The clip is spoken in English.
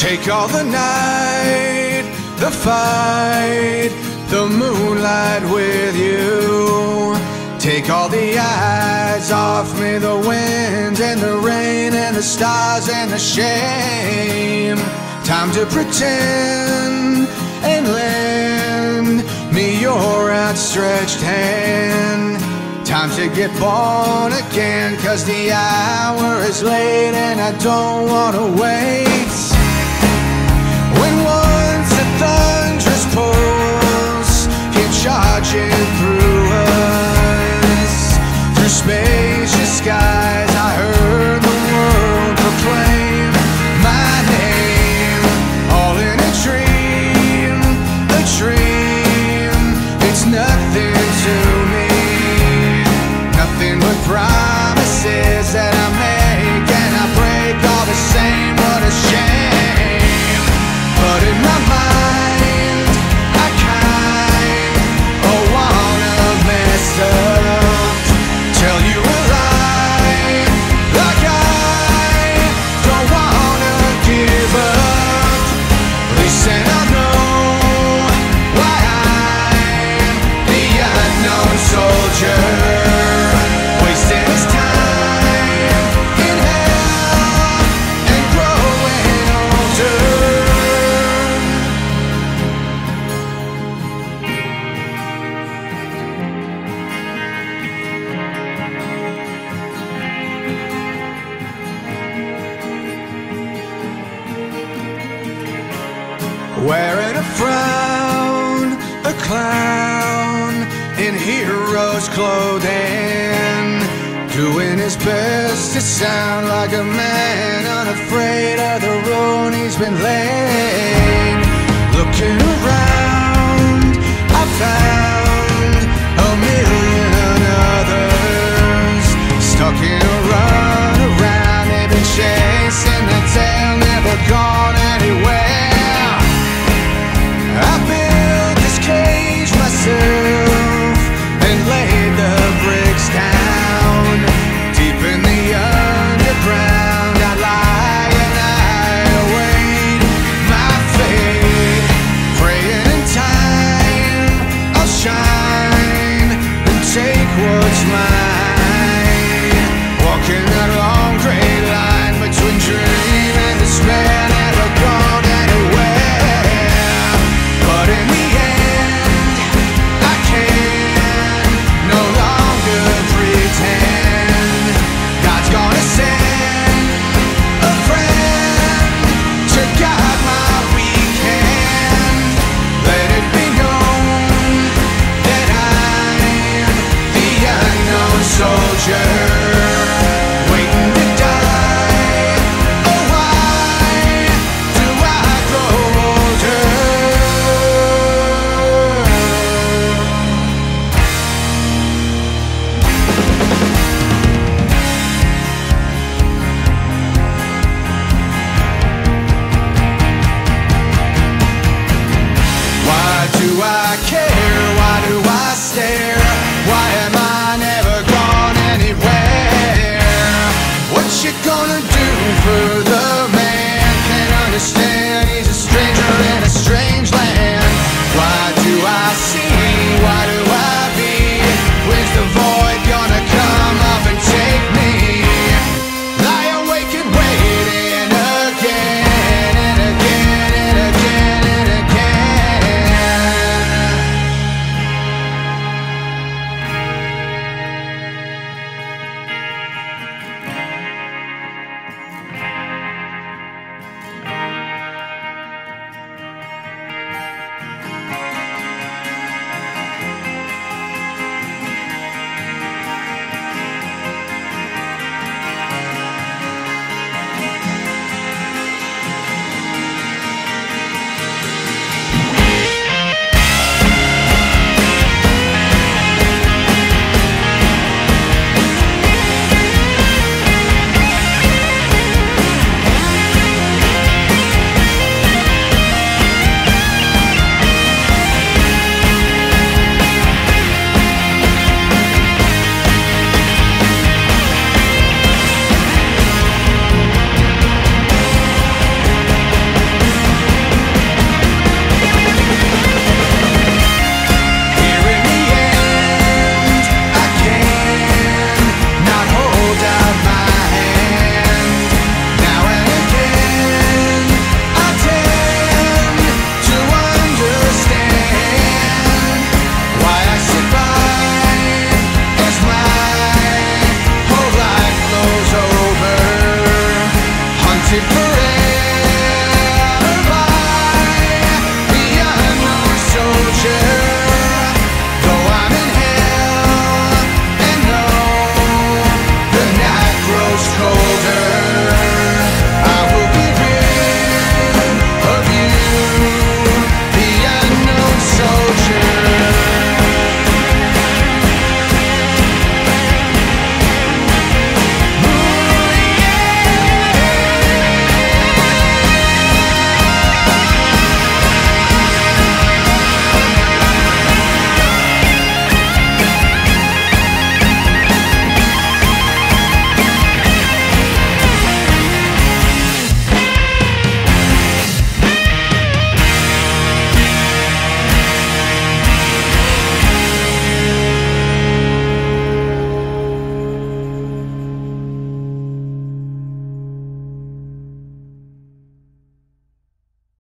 Take all the night, the fight, the moonlight with you. Take all the eyes off me, the wind and the rain and the stars and the shame. Time to pretend and lend me your outstretched hand. Time to get born again, 'cause the hour is late and I don't wanna wait. When once a thunderous pulse came charging through us, through spacious skies I heard the world proclaim my name. All in a dream, it's nothing to me, nothing but promises that I make and I break all the same. What a shame. But in my mind, I wanna mess up, tell you a lie, like I don't wanna give up. Listen, I know why I'm the unknown soldier, wasting his time in hell and growing older. Wearing a frown, a clown in hero's clothing, doing his best to sound like a man unafraid of the road he's been laying. Looking around, I found a million others stuck in a run around. They've been chasing their tail, never gone anywhere. I built this cage myself and laid the bricks down. Deep in the underground I lie and I await my fate, praying in time I'll shine and take what's mine. Walking that long gray line between dream and despair, never gone anywhere. But in the end, I can no longer pretend. God's gonna send a friend to guide my weekend. Let it be known that I'm the unknown soldier, waiting to die. Oh, why do I grow older? Why do I care? Why do I stare? Why am I never gone anywhere? What you gonna do for